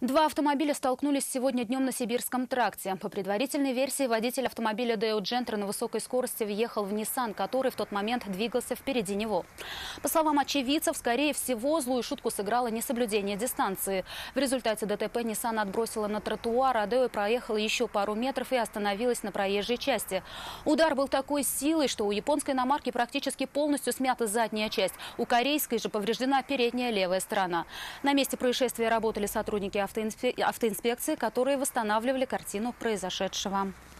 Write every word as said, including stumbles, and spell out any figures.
Два автомобиля столкнулись сегодня днем на Сибирском тракте. По предварительной версии, водитель автомобиля Daewoo Gentry на высокой скорости въехал в Nissan, который в тот момент двигался впереди него. По словам очевидцев, скорее всего, злую шутку сыграло несоблюдение дистанции. В результате ДТП Nissan отбросила на тротуар, а Daewoo проехала еще пару метров и остановилась на проезжей части. Удар был такой силой, что у японской иномарки практически полностью смята задняя часть. У корейской же повреждена передняя левая сторона. На месте происшествия работали сотрудники автоинспекции, которые восстанавливали картину произошедшего.